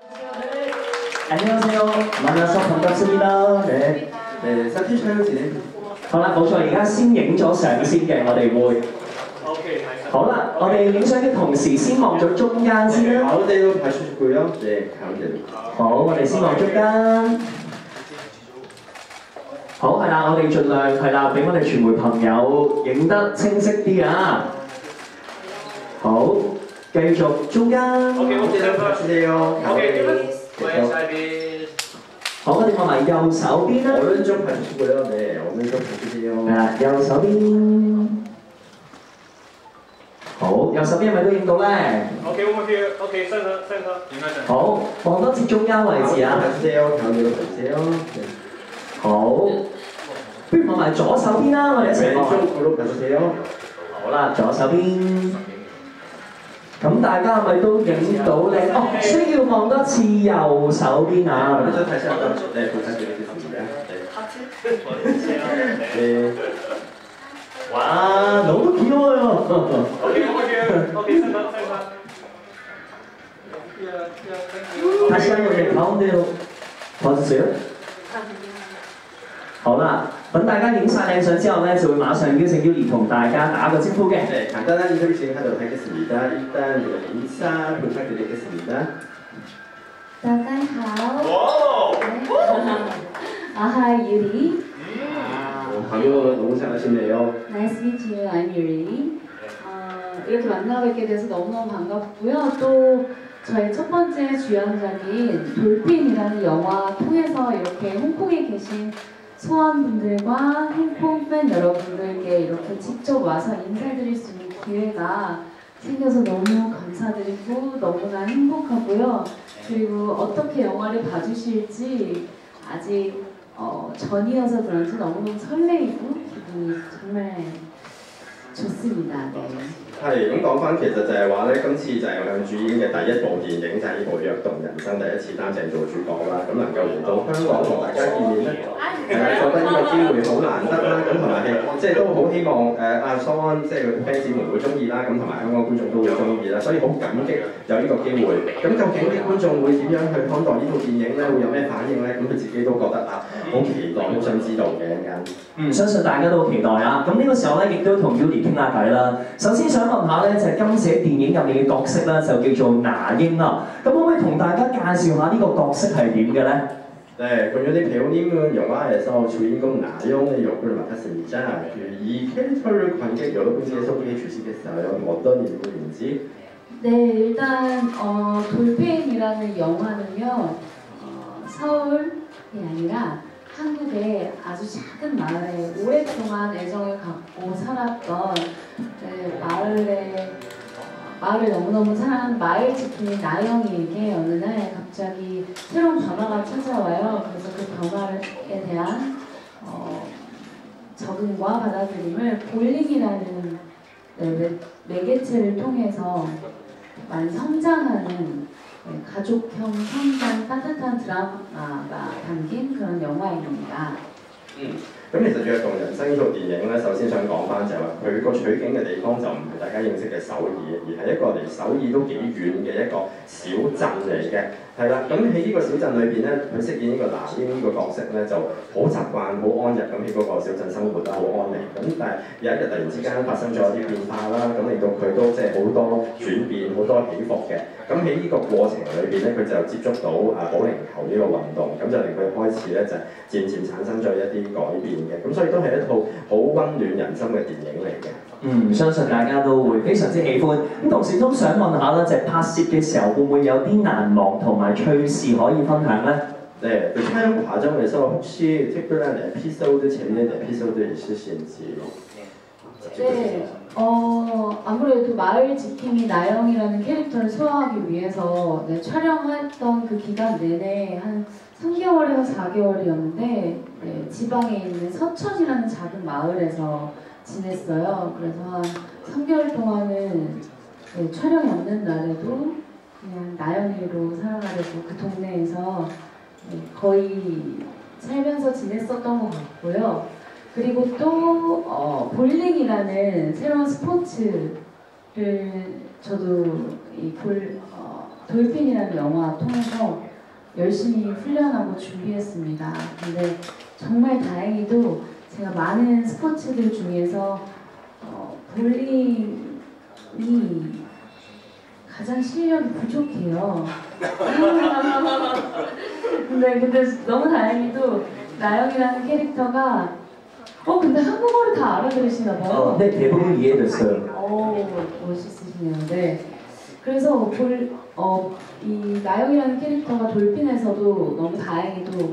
안녕하세요. 만나서 반갑습니다. 네. 네, 사진 촬영 진행. 好啦，冇錯，而家先影咗相先嘅，我哋會。好啦，我哋影相嘅同時先望咗中間先啦。 가운데로 봐주시고요. 네, 가운데로. 好，我哋先望中間。好，係啦，我哋盡量係啦，俾我哋傳媒朋友影得清晰啲啊。好，繼續中間。 가운데로 봐주세요. 가운데로. 好，我哋望埋右手邊啦。 오른쪽 봐주시고요. 네, 오른쪽 봐주세요. 係啦，右手邊。好，右手邊係咪都影到咧 OK， 好，望多次中間位置啊。 봐주세요. 가운데로 봐주세요. 네. 好，不如望埋左手邊啦，我哋一齊望。 왼쪽으로 봐주세요. 好啦，左手邊。咁大家係咪都影到咧？哦，需要望多次右手邊啊。 오른쪽 다시 한번 네, 부탁드리겠습니다. 네. 네. 와, 너무 귀여워요. 다시 한번 네, 가운데로 봐주세요. 好啦，等大家影晒靚相之後咧，就會馬上邀請 Yuli 同大家打個招呼嘅。 네, 간단한 인터뷰 진행하도록 하겠습니다. 일단 인사 부탁드리겠습니다. 大家好。Hi Yuri. 한국어는 너무 잘하시네요. Nice to meet you. I'm Yuri. 이렇게 만나 뵙게 돼서 너무너무 반갑고요. 또 저의 첫 번째 주연작인 돌핀이라는 영화 통해서 이렇게 홍콩에 계신 소원분들과 홍콩 팬 여러분들께 이렇게 직접 와서 인사드릴 수 있는 기회가 생겨서 너무 감사드리고 너무나 행복하고요. 그리고 어떻게 영화를 봐주실지 아직 전이어서 그런지 너무너무 설레이고 기분이 정말 좋습니다. 네. 係咁講翻，其實就係話咧，今次就係我向主演嘅第一部電影，就係呢部《躍動人生》第一次擔正做主角啦。咁能夠嚟到香港同大家見面咧，覺得呢個機會好難得啦。咁同埋係即係都好希望阿蘇安即係佢 fans 們會中意啦，咁同埋香港觀眾都會中意啦。所以好感激有呢個機會。咁究竟啲觀眾會點樣去看待呢套電影咧？會有咩反應咧？咁佢自己都覺得啊，好期待，好想知道嘅一間。 相信大家都好期待啊！咁呢個時候咧，亦都同 Yuli 傾下偈啦。首先想問下咧，就係今次喺電影入面嘅角色咧，就叫做那英啦。咁可唔可以同大家介紹下呢個角色係點嘅咧？ 네, 본연의 배우님은 영화에서 주인공 나영의 역을 맡았습니다. 이 캐릭터를 관객 여러분께 소개해 주시겠어요? 어떤 인물인지? 네, 일단 돌핀이라는 영화는요, 서울이 아니라 한국의 아주 작은 마을에 오랫동안 애정을 갖고 살았던 마을을 너무너무 사랑하는 마을 지킴이 나영이에게 어느 날 갑자기 새로운 변화가 찾아와요. 그래서 그 변화에 대한 적응과 받아들임을 볼링이라는 매개체를 통해서 많이 성장하는 가족형 성장 따뜻한 드라마가 담긴 그런 영화입니다. 咁其實《躍動人生》呢套電影咧，首先想講翻就係話佢個取景嘅地方就唔係大家認識嘅首爾，而係一個離首爾都幾遠嘅一個小鎮嚟嘅。係啦，咁喺呢個小鎮裏邊咧，佢飾演呢個那英呢個角色咧，就好習慣、好安逸咁喺嗰個小鎮生活得好安寧。咁但係有一日突然之間發生咗一啲變化啦，咁令到佢都即係好多轉變、好多起伏嘅。咁喺呢個過程裏邊咧，佢就接觸到保齡球呢個運動，咁就令佢開始咧就漸漸產生咗一啲改變嘅。咁所以都係一套好溫暖人心嘅電影嚟嘅。 相信大家都會非常之喜歡。咁同時都想問下啦，就係拍攝嘅時候會唔會有啲難忘同埋趣事可以分享咧？ 네, 그 촬영 과정에서 혹시 특별한 에피소드, 재미있는 에피소드 있으신지? 네, 아무래도 마을 지킴이 나영이라는 캐릭터를 소화하기 위해서 촬영했던 그 기간 내내 한 3개월에서 4개월이었는데 지방에 있는 서천이라는 작은 마을에서 지냈어요. 그래서 한 3개월 동안은 촬영이 없는 날에도 그냥 나영이로 살아가려고 그 동네에서 거의 살면서 지냈었던 것 같고요. 그리고 또 볼링이라는 새로운 스포츠를 저도 돌핀이라는 영화 통해서 열심히 훈련하고 준비했습니다. 근데 정말 다행히도 제가 많은 스포츠들 중에서 볼링이 가장 실력이 부족해요. 근데 너무 다행히도 나영이라는 캐릭터가 근데 한국어를 다 알아들으시나 봐요. 네, 대부분 이해됐어요. 멋있으시네요. 네. 그래서 이 나영이라는 캐릭터가 돌핀에서도 너무 다행히도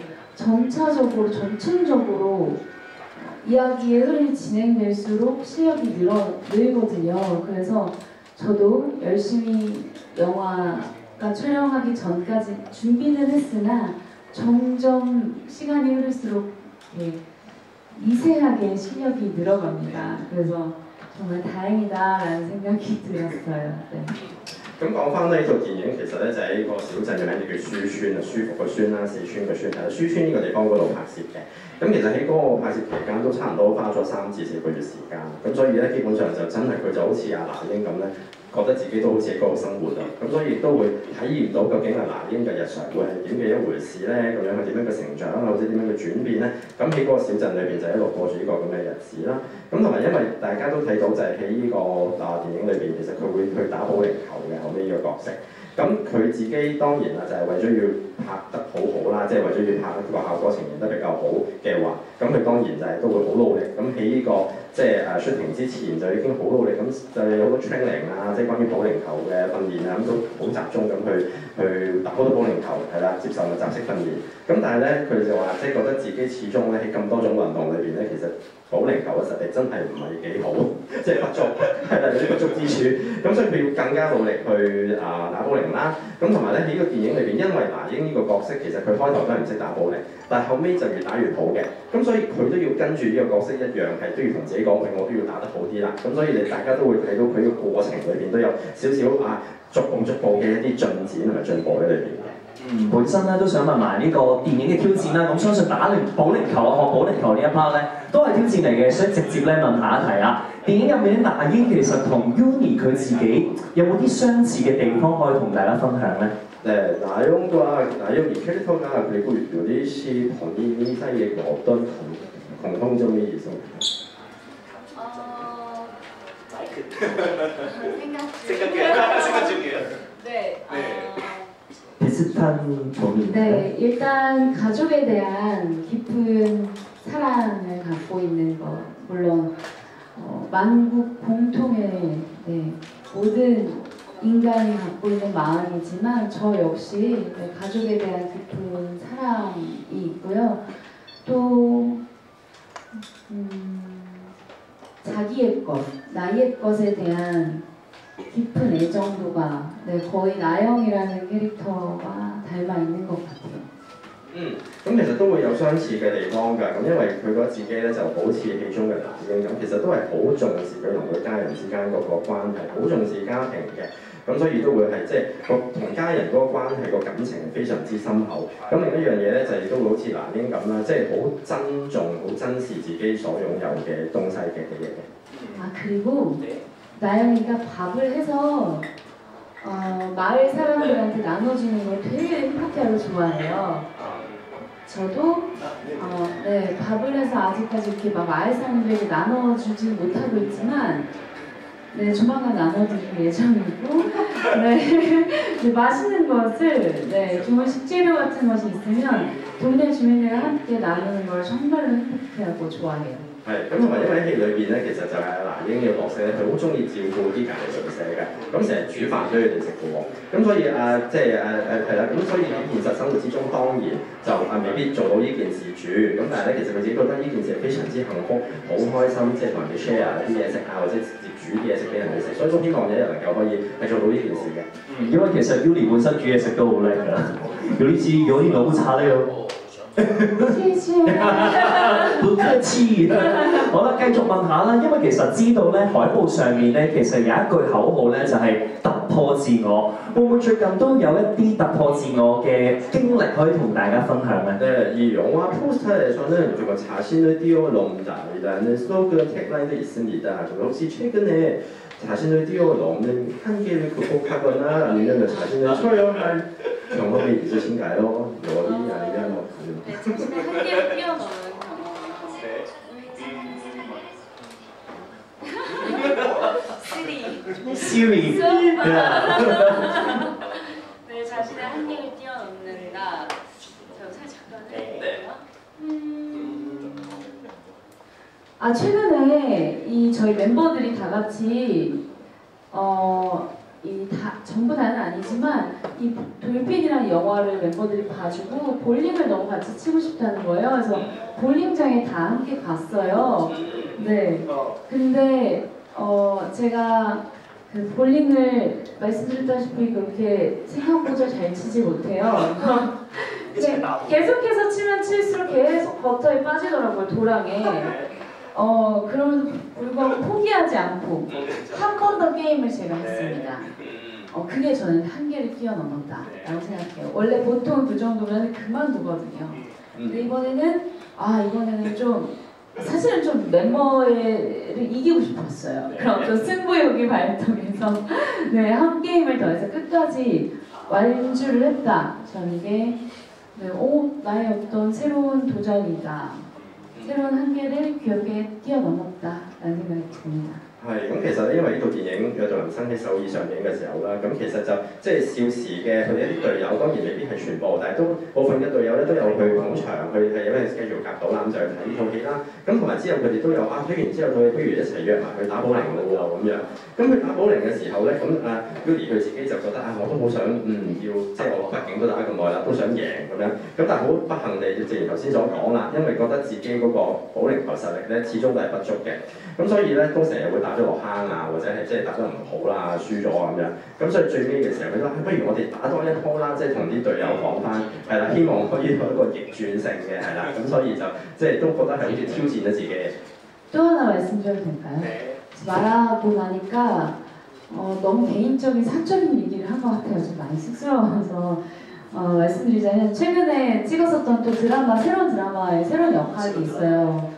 전층적으로 이야기의 흐름이 진행될수록 실력이 늘거든요. 그래서 저도 열심히 영화가 촬영하기 전까지 준비는 했으나 점점 시간이 흐를수록 미세하게 실력이 늘어갑니다. 그래서 정말 다행이다라는 생각이 들었어요. 네. 咁講翻呢套電影，其實咧就喺個小鎮嘅名叫書村啊，舒服個村啦，四川個村，係書村呢個地方嗰度拍攝嘅。咁其實喺嗰個拍攝期間都差唔多花咗3至4個月時間，咁所以咧基本上就真係佢就好似阿那英咁咧，覺得自己都好似喺嗰度生活啊，咁所以亦都會體驗到究竟阿那英嘅日常會係點嘅一回事咧，咁樣係點樣嘅成長啊，或者點樣嘅轉變咧，咁喺嗰個小鎮裏邊就一路過住呢個咁嘅日子啦。咁同埋因為大家都睇到就係喺呢個電影裏邊，其實佢會去打保齡球嘅後尾呢個角色。咁佢自己當然啦，就係為咗要拍得好好啦，即係為咗要拍得個效果呈現得比較好嘅話，咁佢當然就係都會好努力。咁喺呢個即係shooting之前就已經好努力，咁就有好多 training 啊，即係關於保齡球嘅訓練啊，咁都好集中咁去打好多保齡球，係啦，接受密集式訓練。咁但係咧，佢就話即係覺得自己始終咧喺咁多種運動裏邊咧，其實保齡球嘅實力真係唔係幾好，即係不足，係啦，有啲不足之處。咁所以佢要更加努力去打保齡啦。咁同埋咧喺呢個電影裏邊，因為那英呢個角色其實佢開頭都係唔識打保齡，但係後尾就越打越好嘅。咁所以佢都要跟住呢個角色一樣，係都要同自己講，我都要打得好啲啦。咁所以大家都會睇到佢呢個過程裏邊都有少少逐步嘅一啲進展同埋進步喺裏邊嘅。 本身咧都想問埋呢個電影嘅挑戰啦，咁相信打保齡球學保齡球呢一 part 咧都係挑戰嚟嘅，所以直接咧問下一題啊。電影入面那英其實同 Uni 佢自己有冇啲相似嘅地方可以同大家分享咧？ 나영이 캐릭터가 그리고 요리시 본인이 사이에 어떤 공통점이 있습니까? 생각 중이에요. 네. 비슷한 점이 네, 일단 가족에 대한 깊은 사랑을 갖고 있는 것, 물론 만국 공통의 모든 인간이 갖고 있는 마음이지만 저 역시 가족에 대한 깊은 사랑이 있고요. 또 자기의 것, 나의 것에 대한 깊은 애정도가 거의 나영이라는 캐릭터와 닮아 있는 것 같아요. 咁其實都會有相似嘅地方㗎。咁因為佢覺得自己咧就好似戲中嘅那英咁，其實都係好重視佢同佢家人之間嗰個關係，好重視家庭嘅。咁所以都會係即係同家人嗰個關係個感情非常之深厚。咁另一樣嘢咧就亦都會好似那英咁啦，即係好珍重、好珍視自己所擁有嘅東西嘅嘢嘅。 그리고 나영이가 밥을 해서 마을 사람들한테 나눠주는 걸 되게 행복해하고 좋아해요. 저도 밥을 해서 아직까지 이렇게 막 마을 사람들에게 나눠주지 못하고 있지만 조만간 나눠드릴 예정이고 맛있는 것을 좋은 식재료 같은 것이 있으면 동네 주민들과 함께 나누는 걸 정말로 행복해하고 좋아해요. 係咁，同埋因為喺戲裏邊咧，其實就係那英呢個角色咧，佢好中意照顧啲隔離鄰舍嘅，咁成日煮飯俾佢哋食嘅喎。咁所以即係係啦，咁所以喺現實生活之中，當然就未必做到呢件事煮。咁但係咧，其實佢自己覺得呢件事係非常之幸福，好開心，即係同人哋 share 啲嘢食或者直接煮啲嘢食俾人哋食。所以都希望有一日能夠可以係做到呢件事嘅。 因為其實 Uni 本身煮嘢食都好叻㗎，有啲老茶呢個。謝謝，不客氣。好啦，繼續問下啦，因為其實知道咧，海報上面咧，其實有一句口號咧，就係突破自我。會唔會最近都有一啲突破自我嘅經歷可以同大家分享咧？ 네, 이 영화 포스터에서는 자신을 뛰어넘다라는 슬로건 태그라인도 있습니다. 혹시 최근에 자신을 뛰어넘는 한계를 극복하거나 아니면 자신을 초월할 경험이 있으신가요? 열이 아니면 뭐 다른. 네, 자신의 한계를 뛰어넘는 경험. Siri. 네, 자신의 한계를 뛰어넘는다. 잠깐 해볼게요. 아, 최근에 저희 멤버들이 다 같이 전부 다는 아니지만 이 돌핀이라는 영화를 멤버들이 봐주고 볼링을 너무 같이 치고 싶다는 거예요. 그래서 볼링장에 다 함께 갔어요. 네. 근데 제가 그 볼링을 말씀드렸다시피 그렇게 생각보다 잘 치지 못해요. 계속해서 치면 칠수록 계속 버터에 빠지더라고요, 도랑에. 그럼에도 불구하고 포기하지 않고 한 번 더 게임을 제가 했습니다. 그게 저는 한계를 뛰어넘었다라고 생각해요. 원래 보통 그 정도면 그만두거든요. 근데 이번에는 좀 사실은 좀 멤버를 이기고 싶었어요. 그런 어떤 승부욕이 발동해서 네, 한 게임을 더 해서 끝까지 완주를 했다. 저는 이게 나의 어떤 새로운 도전이다. 새로운 한계를 귀엽게 뛰어넘었다라는 생각이 듭니다. 係咁，其實因為呢套電影《躍動人生》喺首爾上映嘅時候啦，咁其實就即係少時嘅佢哋一啲隊友，當然未必係全部，但係都部分嘅隊友咧都有去捧場，去係因為繼續夾到啦，咁就去睇呢套戲啦。咁同埋之後佢哋都有睇完之後，佢哋不如一齊約埋去打保齡咯喎咁樣。咁佢打保齡嘅時候咧，咁Yuri 佢自己就覺得我都好想要，即係我畢竟都打咁耐啦，都想贏咁樣。咁但係好不幸地，正如頭先所講啦，因為覺得自己嗰個保齡球實力咧始終都係不足嘅。咁所以咧都成日會打咗落坑啊，或者係即係打得唔好啦，輸咗咁樣。咁所以最尾嘅時候，佢都不如我哋打多一鋪啦，即係同啲隊友講翻，係啦，希望可以有一個逆轉性嘅，係啦。咁所以就即係都覺得係好似挑戰咗自己。 또 하나 말씀드려도 될까요? 말하고 나니까 너무 개인적인 사적인 얘기를 한 것 같아요. 좀 많이 쑥스러워서 말씀드리자면 최근에 찍었었던 또 새로운 드라마의 새로운 역할이 있어요.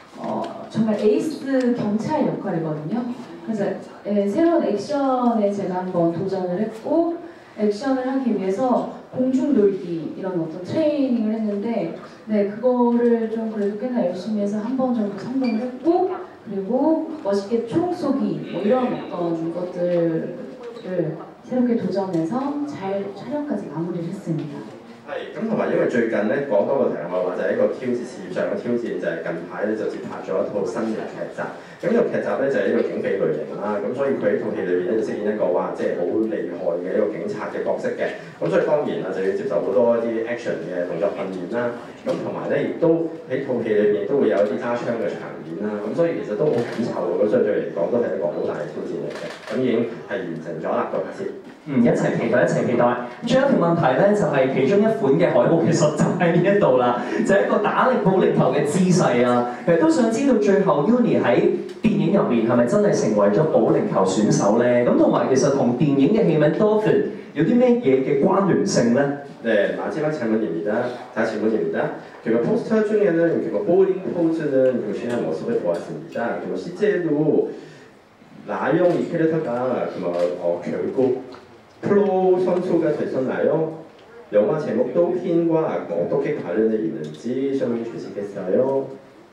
정말 에이스 경찰 역할이거든요. 그래서 새로운 액션에 제가 한번 도전을 했고 액션을 하기 위해서 공중놀기 이런 어떤 트레이닝을 했는데 네 그거를 좀 그래도 꽤나 열심히 해서 한 번 정도 성공을 했고 그리고 멋있게 총 쏘기 뭐 이런 어떤 것들을 새롭게 도전해서 잘 촬영까지 마무리를 했습니다. 係咁，同埋因為最近咧講多個題外話就係一個挑戰事業上嘅挑戰，就係近排咧就接拍咗一套新嘅劇集。咁呢個劇集咧就係一個警匪類型啦，咁所以佢喺套戲裏邊咧就飾演一個即係好厲害嘅一個警察嘅角色嘅。咁所以當然就要接受好多一啲 action 嘅動作訓練啦。咁同埋咧亦都喺套戲裏邊都會有一啲揸槍嘅場面啦。咁所以其實都好緊湊嘅，咁所以對嚟講都係一個好大嘅挑戰嚟嘅。咁已經係完成咗啦個拍攝。 一齊期待，一齊期待。仲有一條問題咧，就係其中一款嘅海報，其實就喺呢一度啦，就係一個打力保齡球嘅姿勢啊。其實都想知道最後 Yuri 喺電影入面係咪真係成為咗保齡球選手咧？咁同埋其實同電影嘅戲名 Dolphin 有啲咩嘢嘅關聯性咧？ 네, 마지막 질문입니다. 다시 질문입니다. 그리고 포스터 중에는 그리고 볼링 포즈는 유시한 모습을 보았습니다. 그리고 실제로 나영 이 캐릭터가 결국 프로 선수가 됐었나요? 영화 제목 돌핀과 어떻게 관련이 있는지 설명해 주시겠어요?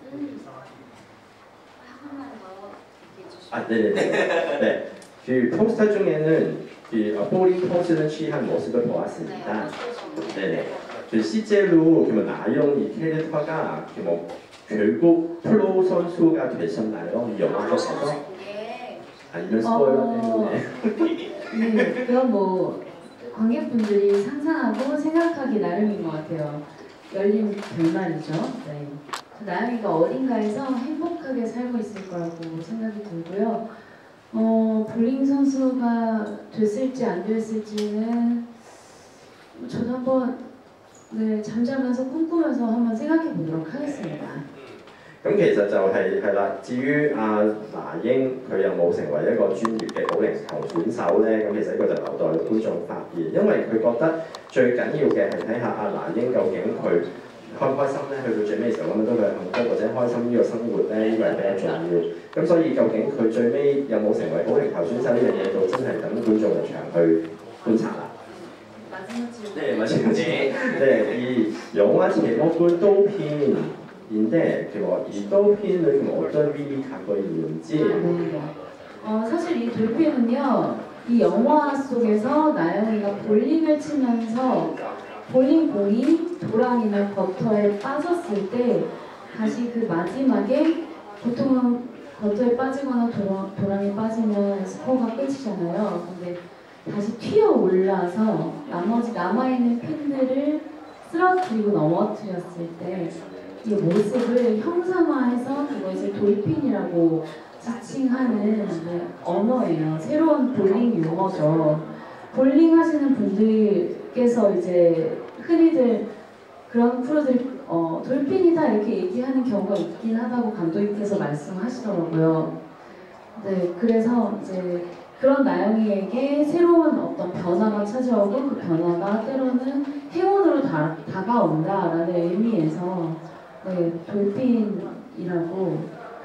네네네. 네. 그 포스터 중에는 볼링 포즈는 취한 모습을 보았습니다. 네네. 그 실제로 나영 이 캐릭터가 결국 프로 선수가 되셨나요? 영화에서? 아니면 스포일러 때문에? 네, 그건 뭐 관객분들이 상상하고 생각하기 나름인 것 같아요. 열린 결말이죠. 네. 나영이가 어딘가에서 행복하게 살고 있을 거라고 생각이 들고요. 볼링 선수가 됐을지 안 됐을지는 저도 한번 잠자면서 꿈꾸면서 한번 생각해 보도록 하겠습니다. 咁其實就係啦，至於那英佢有冇成為一個專業嘅保齡球選手咧？咁其實呢個就留待觀眾發現，因為佢覺得最緊要嘅係睇下那英究竟佢開唔開心咧？去到最尾嘅時候揾到佢幸福或者開心呢個生活咧，呢個係比較重要。咁所以究竟佢最尾有冇成為保齡球選手呢樣嘢，就真係等觀眾入場去觀察啦。 네, 마찬가지. 네, 이 영화 제목을 또핀인데 이 또핀을 어떤 의미를 갖고 있는지. 사실 이 돌핀은요, 이 영화 속에서 나영이가 볼링을 치면서 볼링 공이 도랑이나 버터에 빠졌을 때 다시 그 마지막에 보통은 버터에 빠지거나 도랑에 빠지면 스코어가 끝이잖아요. 근데 다시 튀어 올라서 나머지 남아있는 핀들을 쓰러뜨리고 넘어뜨렸을 때 이 모습을 형상화해서 그것을 돌핀이라고 지칭하는 언어예요. 새로운 볼링 용어죠. 볼링 하시는 분들께서 이제 흔히들 그런 프로들 돌핀이다 이렇게 얘기하는 경우가 있긴 하다고 감독님께서 말씀하시더라고요. 네, 그래서 이제 그런 나영이에게 새로운 어떤 변화가 찾아오고 그 변화가 때로는 행운으로 다가온다라는 의미에서 네, 돌핀이라고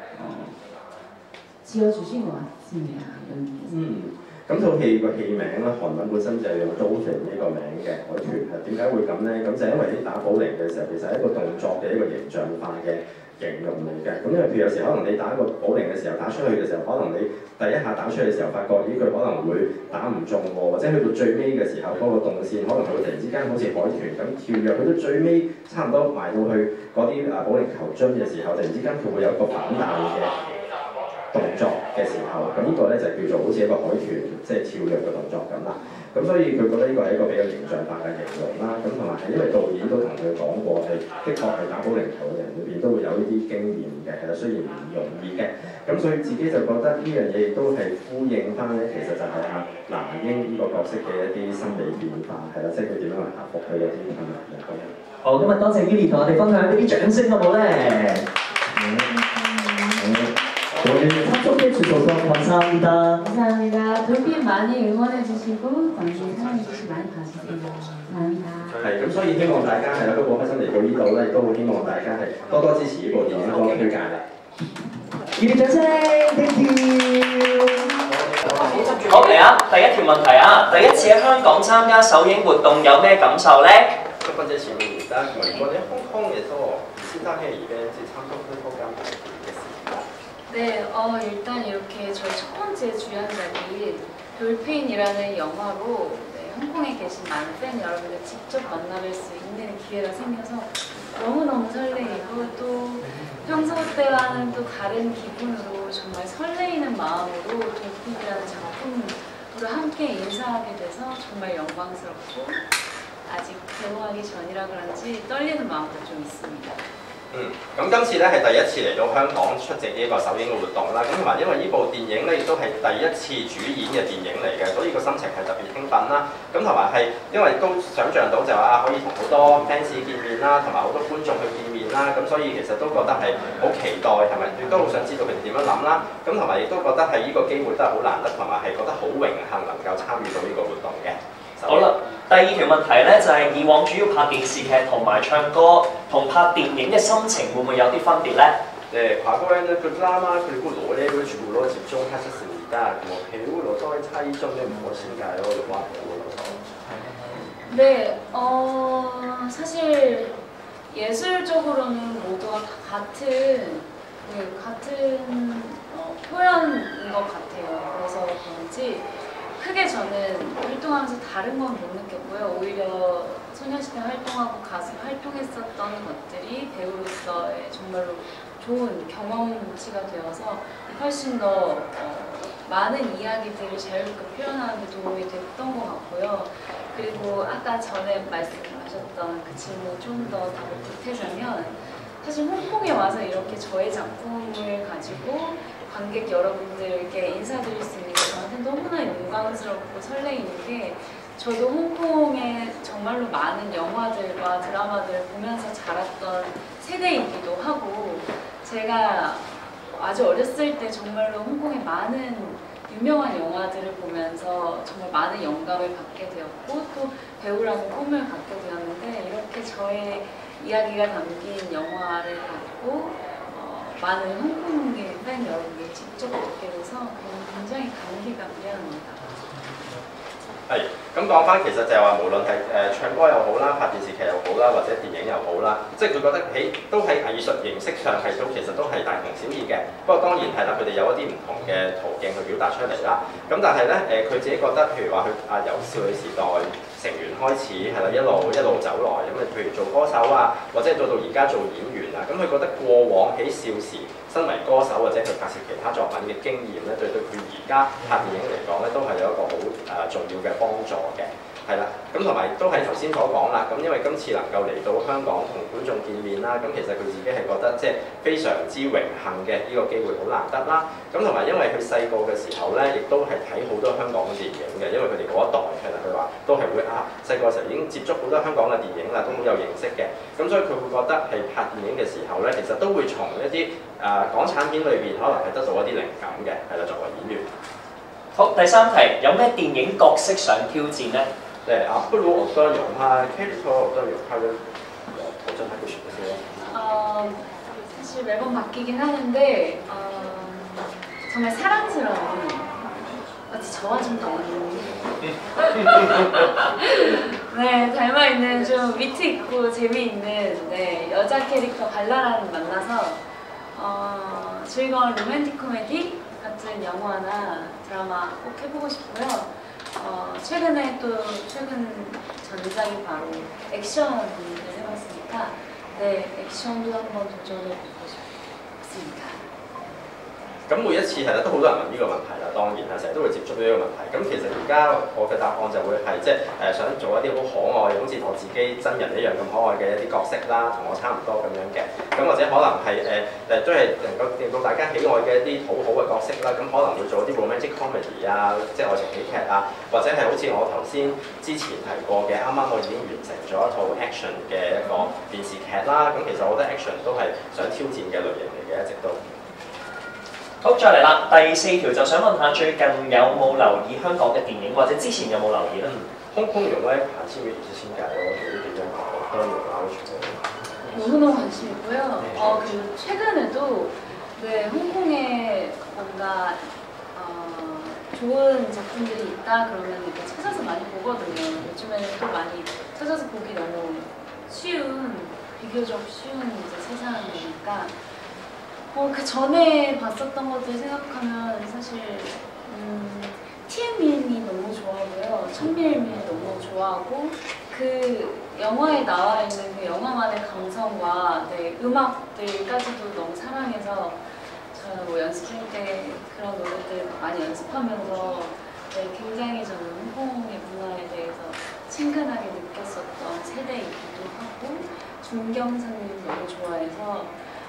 지어주신 것 같습니다. 咁套戲個戲名咧，韓文本身就係用 Dolphin 呢個名嘅海豚，係點解會咁咧？咁就係因為啲打保齡嘅時候，其實係一個動作嘅一個形象化嘅形容嚟嘅。咁因為譬如有時可能你打一個保齡嘅時候打出去嘅時候，可能你第一下打出去嘅時候，發覺咦佢可能會打唔中喎，或者去到最尾嘅時候，嗰個動線可能佢會突然之間好似海豚咁跳躍，去到最尾差唔多埋到去嗰啲保齡球樽嘅時候，突然之間佢會有一個反彈嘅動作嘅時候，咁呢個咧就叫做好似一個海豚即係跳躍嘅動作咁啦。咁所以佢覺得呢個係一個比較形象化嘅形容啦。咁同埋係因為導演都同佢講過係，的確係打保齡球嘅人裏邊都會有呢啲經驗嘅，係啦，雖然唔容易嘅。咁所以自己就覺得呢樣嘢亦都係呼應翻咧，其實就係阿那英呢個角色嘅一啲心理變化，係啦，即係佢點樣去克服佢嘅啲困難嘅咁樣。 好，今日多謝 Yuli 同我哋分享呢啲掌聲好唔好咧？오늘 참석해 주셔서 감사합니다. 감사합니다. 돌핀 많이 응원해 주시고 많이 사랑해 주시고 많이 봐주세요. 감사합니다. 係咁，所以希望大家係啦，都好開心嚟到呢度咧，亦都好希望大家係多多支持呢部電影，多多推介啦。 熱烈掌聲 ，thank you。 好嚟啊！第一條問題啊，第一次喺香港參加首映活動有咩感受呢？ 첫 번째 질문입니다. 이번에 홍콩에서 시상회 이벤트 참석을 소감하겠습니다. 네, 일단 이렇게 저희 첫 번째 주연작인 돌핀이라는 영화로 네, 홍콩에 계신 많은 팬 여러분들 직접 만나뵐 수 있는 기회가 생겨서 너무너무 설레이고 또 평소 때와는 또 다른 기분으로 정말 설레이는 마음으로 돌핀이라는 작품으로 함께 인사하게 돼서 정말 영광스럽고 아직 배우하기 전이라 그런지 떨리는 마음도 좀 있습니다. 咁今次咧係第一次嚟到香港出席呢個首映嘅活動啦，咁同埋因為呢部電影咧亦都係第一次主演嘅電影嚟嘅，所以個心情係特別興奮啦。咁同埋係因為都想像到就話可以同好多 fans 見面啦，同埋好多觀眾去見面啦，咁所以其實都覺得係好期待，係咪？亦都好想知道佢哋點樣諗啦。咁同埋亦都覺得係呢個機會都係好難得，同埋係覺得好榮幸能夠參與到呢個活動嘅。 好啦，第二條問題咧就係以往主要拍電視劇同埋唱歌同拍電影嘅心情會唔會有啲分別咧？ 네, 과거에는 그 드라마 그리고 노래를 주로 집중하셨습니다. 뭐 배우로서의 차이점은 무엇인가요? 영화 배우로서. 네, 사실 예술적으로는 모두가 다 같은 표현인 것 같아요. 그래서 그런지 크게 저는 활동하면서 다른 건 못 느꼈고요. 오히려 소녀시대 활동하고 가수 활동했었던 것들이 배우로서의 정말로 좋은 경험치가 되어서 훨씬 더 많은 이야기들을 자유롭게 표현하는 데 도움이 됐던 것 같고요. 그리고 아까 전에 말씀하셨던 그 질문 좀 더 답을 보태자면 사실 홍콩에 와서 이렇게 저의 작품을 가지고 관객 여러분들께 인사드릴 수 있는 게 저한테 너무나 영광스럽고 설레이는 게 저도 홍콩에 정말로 많은 영화들과 드라마들을 보면서 자랐던 세대이기도 하고 제가 아주 어렸을 때 정말로 홍콩의 많은 유명한 영화들을 보면서 정말 많은 영감을 받게 되었고 또 배우라는 꿈을 갖게 되었는데 이렇게 저의 이야기가 담긴 영화를 봤고 많은 홍콩계 팬 여러분들 직접 뵙게 돼서 굉장히 감기감기합니다. 係，咁講翻其實就係話，無論係唱歌又好啦，拍電視劇又好啦，或者電影又好啦，即係佢覺得都喺藝術形式上係其實都係大同小異嘅。不過當然係啦，佢哋有一啲唔同嘅途徑去表達出嚟啦。咁但係咧佢自己覺得，譬如話佢由少女時代成員開始係啦，一路走來咁譬如做歌手啊，或者到而家做演員啊，咁佢覺得過往喺少時身為歌手或者佢拍攝其他作品嘅經驗咧，對佢而家拍電影嚟講咧，都係有一個好重要嘅幫助嘅。係啦，咁同埋都係頭先所講啦。咁因為今次能夠嚟到香港同觀眾見面啦，咁其實佢自己係覺得即係非常之榮幸嘅，呢個機會好難得啦。咁同埋因為佢細個嘅時候咧，亦都係睇好多香港嘅電影嘅，因為佢哋嗰一代係啦，佢話都係會細個時候已經接觸好多香港嘅電影啦，都好有認識嘅。咁所以佢會覺得係拍電影嘅時候咧，其實都會從一啲港產片裏邊可能係得到一啲靈感嘅，係啦，作為演員。 好，第三題，有咩電影角色想挑戰呢？ 네, 앞으로 어떤 영화 캐릭터 어떤 역할을 도전하고 싶으세요? 사실 매번 바뀌긴 하는데 정말 사랑스러운 마치 저와 좀 닮은 네, 닮아있는 좀 위트 있고 재미있는 네, 여자 캐릭터 발랄한 만나서 즐거운 로맨틱 코미디 같은 영화나 드라마 꼭 해보고 싶고요. 최근에 최근 전작이 바로 액션을 해봤으니까 네, 액션도 한번 도전해보고 싶습니다. 咁每一次係咧都好多人問呢個問題啦，當然係成日都會接觸到呢個問題。咁其實而家我嘅答案就會係即係想做一啲好可愛，好似我自己真人一樣咁可愛嘅一啲角色啦，同我差唔多咁樣嘅。咁或者可能係都係能夠令到大家喜愛嘅一啲好好嘅角色啦。咁可能會做一啲 romantic comedy 啊，即係愛情喜劇啊，或者係好似我頭先之前提過嘅，啱啱我已經完成咗一套 action 嘅一個電視劇啦。咁其實我覺得 action 都係想挑戰嘅類型嚟嘅，一直都。 好，再嚟啦！第四條就想問下，最近有冇留意香港嘅電影，或者之前有冇留意咧？ 홍콩 영화에 관심이 있으신가요? 되게 굉장히 어떤 영화를 좋아해요? 너무너무 관심 있고요. 그리고 최근에도 네, 홍콩에 뭔가 좋은 작품들이 있다 그러면 이렇게 찾아서 많이 보거든요. 요즘에는 또 많이 찾아서 보기 너무 비교적 쉬운 이제 세상이니까 그 전에 봤었던 것들 생각하면 사실 티엠민이 너무 좋아하고요. 천밀밀 너무 좋아하고 그 영화에 나와 있는 그 영화만의 감성과 네, 음악들까지도 너무 사랑해서 저는 뭐 연습생 때 그런 노래들 많이 연습하면서 네, 굉장히 저는 홍콩의 문화에 대해서 친근하게 느꼈었던 세대이기도 하고 준경선님 너무 좋아해서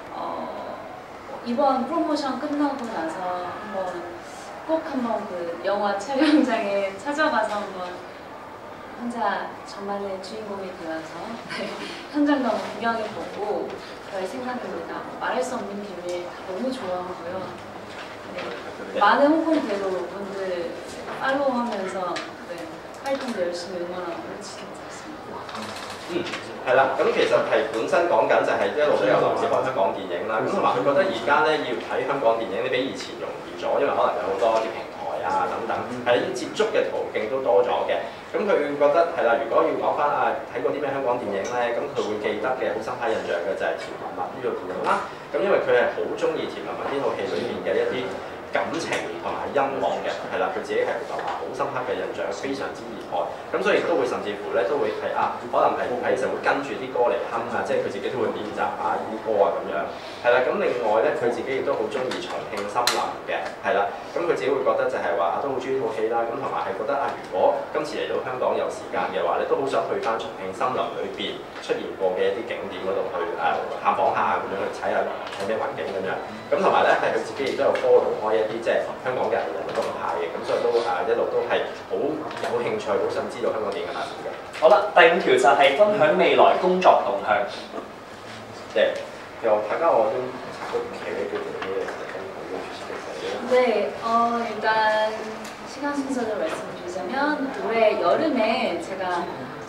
이번 프로모션 끝나고 나서 꼭 한번 그 영화 촬영장에 찾아가서 한번 혼자 저만의 주인공이 되어서 현장도 한번 구경해보고 그럴 생각입니다. 말할 수 없는 비밀 너무 좋아하고요. 네, 많은 홍콩 배우분들 팔로우하면서 네, 활동도 열심히 응원하고 지켜보겠습니다. 係啦，咁其實係本身講緊就係一路都有留意開香港電影啦，咁同埋佢覺得而家咧要睇香港電影咧比以前容易咗，因為可能有好多啲平台啊等等，係接觸嘅途徑都多咗嘅。咁佢覺得係啦，如果要講翻睇過啲咩香港電影咧，咁佢會記得嘅好深刻印象嘅就係《甜蜜蜜》呢套電影啦。咁因為佢係好中意《甜蜜蜜》呢套戲裏面嘅一啲感情同埋音樂嘅，係啦，佢自己係留下好深刻嘅印象，非常之熱愛。咁所以亦都會甚至乎咧都會係可能係就會跟住啲歌嚟哼啊，即係佢自己都會練習呢啲歌啊咁樣。係啦，咁另外咧佢自己亦都好中意重慶森林嘅，係啦，咁佢自己會覺得就係話都好中意套戲啦，咁同埋係覺得如果今次嚟到香港有時間嘅話咧，都好想去翻重慶森林裏邊出現過嘅一啲景點嗰度去探訪下咁樣，去睇下睇咩環境咁樣。咁同埋咧係佢自己亦都有 follow 開一啲即係香港嘅藝人嘅動態嘅，咁所以都一路都係好有興趣，好想知道香港電影嘅發展嘅。好啦， 第五條就係分享未來工作動向。 네, 다가오는 작업 계획에 대해 알려주시겠어요? 네, 일단 시간 순서를 말씀드리자면 올해 여름에 제가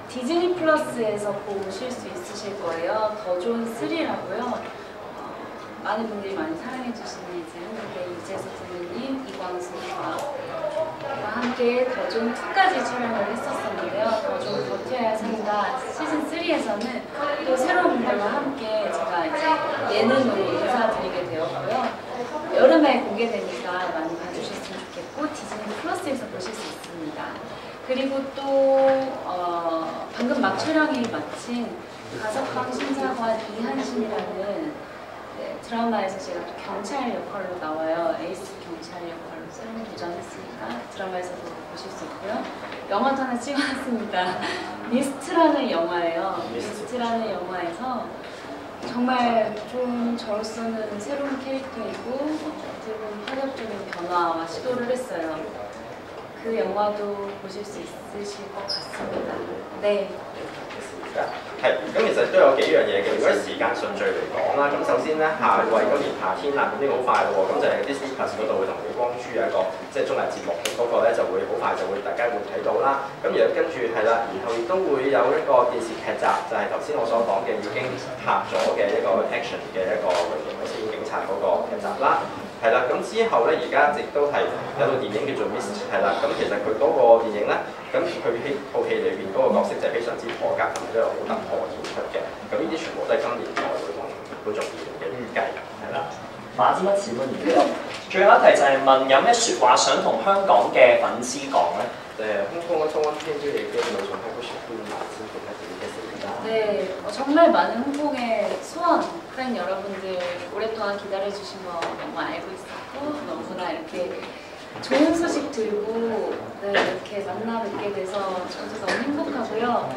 디즈니 플러스에서 보실 수 있으실 거예요. 더 좋은 3라고요. 많은 분들이 많이 사랑해 주시는 이제 한국의 유재석 선배님, 이광수와 함께 더 좋은 2까지 촬영을 했었었는데요. 더 좋은 버텨야 산다 시즌 3에서는 또 새로운 분들과 함께 제가 이제 예능으로 인사드리게 되었고요. 여름에 공개되니까 많이 봐주셨으면 좋겠고 디즈니 플러스에서 보실 수 있습니다. 그리고 또 방금 막 촬영이 마친 가석방 심사관 이한신이라는 드라마에서 제가 또 경찰 역할로 나와요. 에이스 경찰 역할로 새로운 도전했으니까 드라마에서도 보실 수 있고요. 영화도 하나 찍어놨습니다. 미스트라는 영화예요. 미스트라는 영화에서 정말 좀 저로서는 새로운 캐릭터이고 어떻게 보면 파격적인 변화와 시도를 했어요. 그 영화도 보실 수 있으실 것 같습니다. 네. 係，咁其實都有幾樣嘢嘅。如果時間順序嚟講啦，咁首先咧夏季嗰年夏天啦，咁呢個好快咯喎，咁就係 Disney Plus 嗰度會同李光洙有一個即係綜藝節目，咁嗰個咧就會好快就會大家會睇到啦。咁然後跟住係啦，然後亦都會有一個電視劇集，就係頭先我所講嘅已經拍咗嘅一個 action 嘅一個刑事警察嗰個劇集啦。係啦，咁之後咧，而家亦都係有套電影叫做 Mist， 係啦，咁其實佢嗰個電影咧，咁佢喺套戲裏邊嗰個角色就係非常之破格同埋都有好突破演出嘅，咁呢啲全部都係今年內會同觀眾見嘅預計，係啦。 馬之乜錢乜嘢？ 最後一題就係問有咩説話想同香港嘅粉絲講咧？ 홍콩은 청원 팬들에게 전하고 싶은 말씀 부탁드리겠습니다. 네, 정말 많은 홍콩의 소원 팬 여러분들 오랫동안 기다려주신 거 너무 알고 있었고 너무나 이렇게 좋은 소식 들고 네, 이렇게 만나 뵙게 돼서 저도 너무 행복하고요.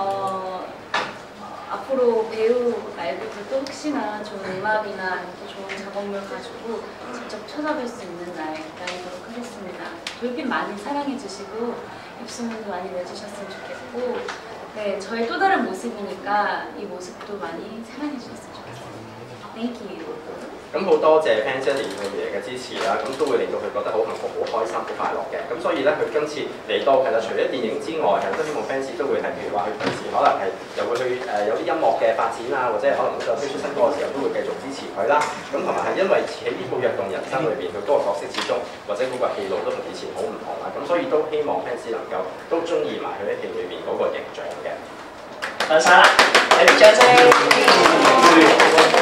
앞으로 배우 말고도 혹시나 좋은 음악이나 또 좋은 작업물 가지고 직접 찾아뵐 수 있는 날 기다리도록 하겠습니다. 돌핀 많이 사랑해주시고 입소문도 많이 내주셨으면 좋겠고 네, 저의 또 다른 모습이니까 이 모습도 많이 사랑해주셨으면 좋겠습니다. Thank you. 咁好多謝 fans 一年嘅嘢嘅支持啦，咁都會令到佢覺得好幸福、好開心、好快樂嘅。咁所以咧，佢今次嚟到係啦，除咗電影之外，係都希望 fans 都會係譬如話佢平時可能係又會去有啲音樂嘅發展啊，或者可能就推出新歌嘅時候都會繼續支持佢啦。咁同埋係因為喺呢套躍動人生裏邊，佢嗰個角色始終或者嗰個戲路都同以前好唔同啦。咁所以都希望 fans 能夠都中意埋佢喺戲裏邊嗰個形象嘅。 多謝啦，你啲掌聲。